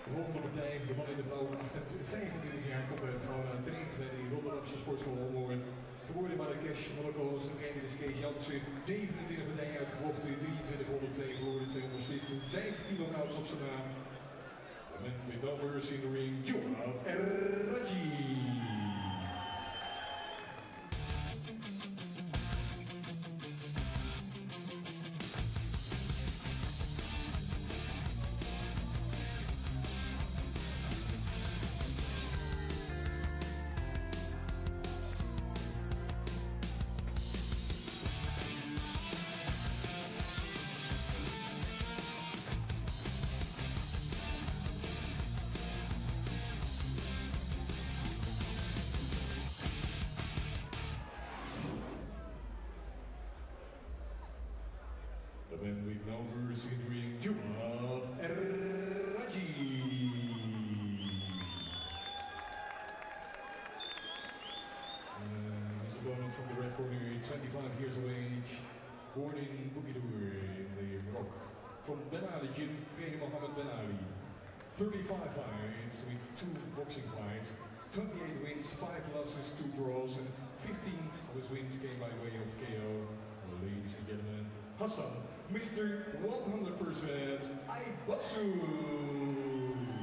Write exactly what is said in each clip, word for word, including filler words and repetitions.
De volgende partij, de man in de blauwe, vijfentwintig jaar, komt uit Gouda, traint bij de Rotterdamse sportschool Onnoord. Geboren in Marrakesh, Marokko, zijn trainer is Kees Jansen. zevenentwintig partijen uitgevochten, drieëntwintig honderd twee verloren, tweehonderd beslist, vijftien knockouts op zijn naam. Met met numbers in the ring, Joad Erraji. The man with numbers in the ring, Joad Erraji. Uh, his opponent from the red corner, twenty-five years of age, born in Bukidur in the Rock. From Ben Ali Gym, training Mohammed Ben Ali. thirty-five fights with two boxing fights, twenty-eight wins, five losses, two draws, and fifteen of his wins came by way of K O. Ladies and gentlemen, Hassan, Mister one hundred percent Aibatsu.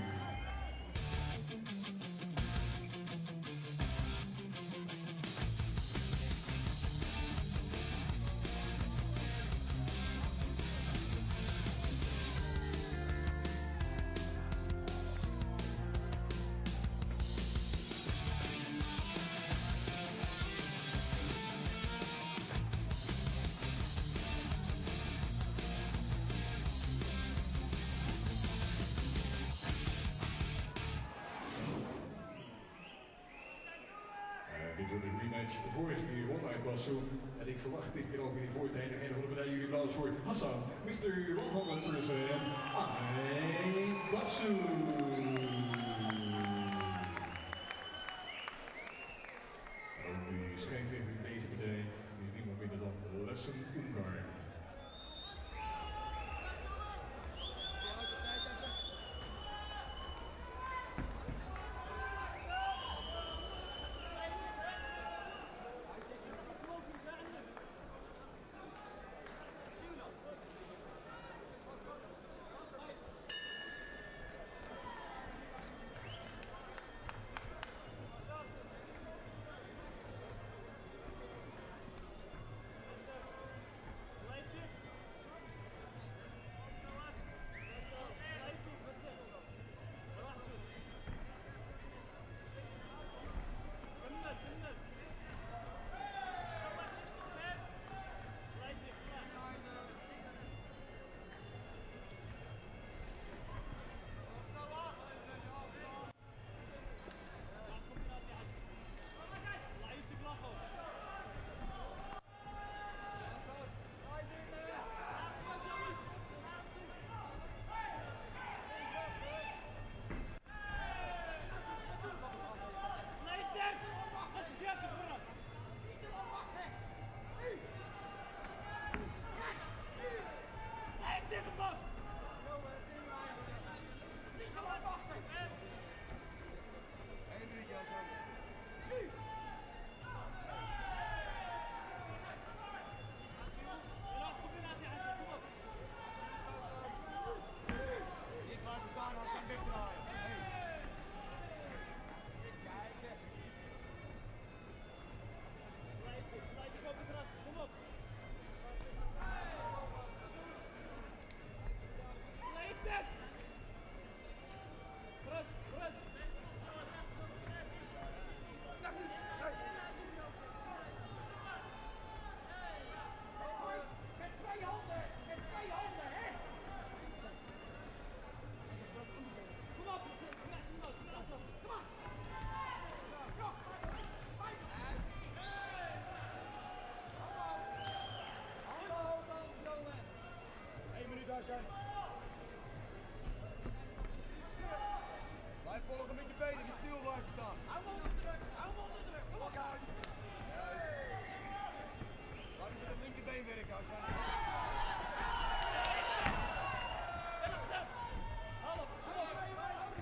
Dit wordt een rematch. De vorige keer won Aibatsu. En ik verwacht dit keer ook in de voortijden. Een van de partijen, jullie applaus voor Hassan, Mister honderd percent Aibatsu. Ook de scheidsrechter in deze partij is niemand minder dan Lessen Ungar. Blijf volgen met je benen, niet stil blijven staan. Hou hem onder druk, hou hem onder druk. Kom op. Laat met het linkerbeen werken, Hassan. Half, kom op.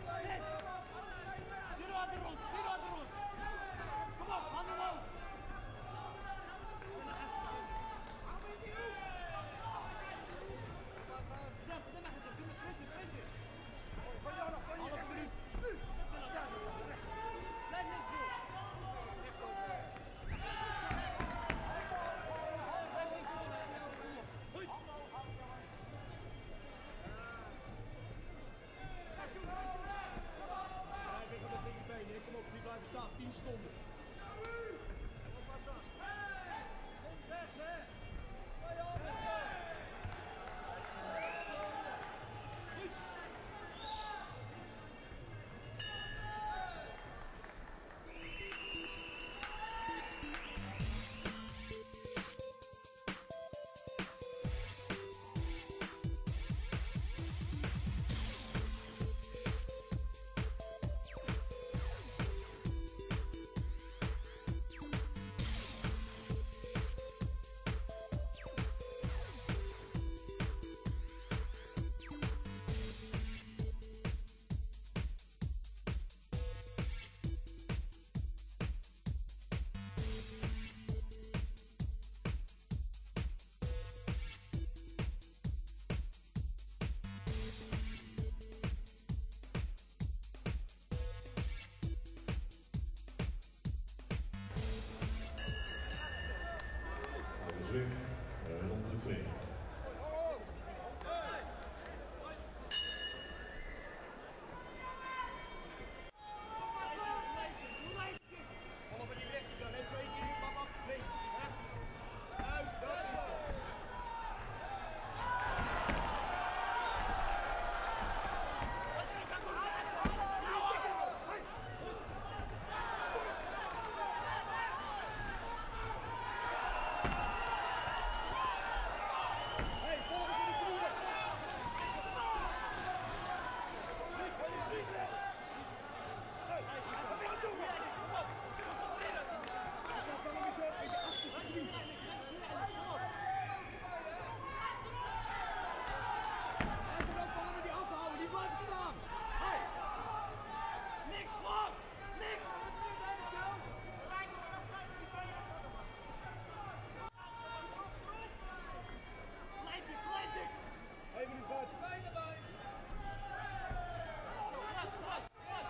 op! Niks! Glijdig, glijdig! Even nu buiten. Bij erbij! Gras, gras,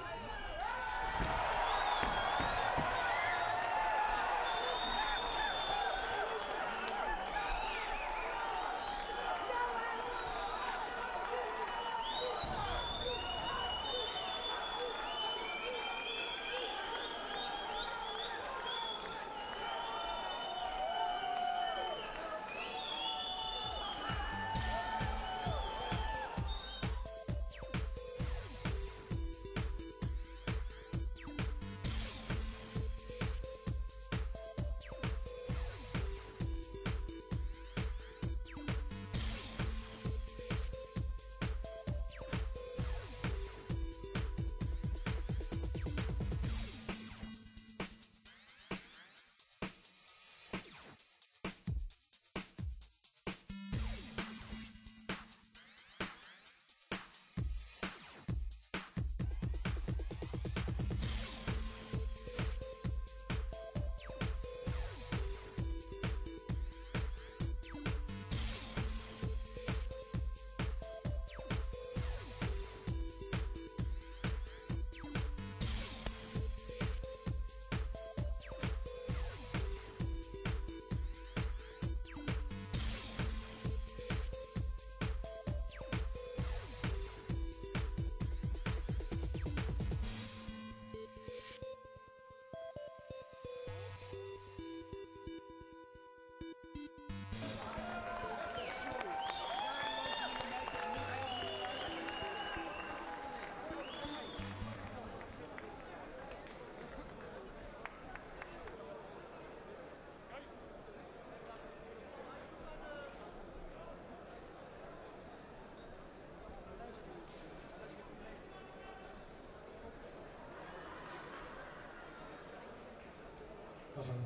Awesome.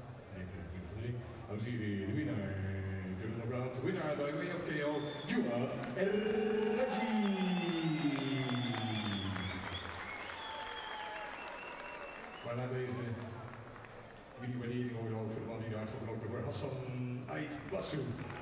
Dan zien we de winnaar. De knockout winnaar by way of K O, Djouad El-Raji. Maar laten we even jullie waardering horen ook voor de man die daar voor blokken voor Hassan Ait Bassou.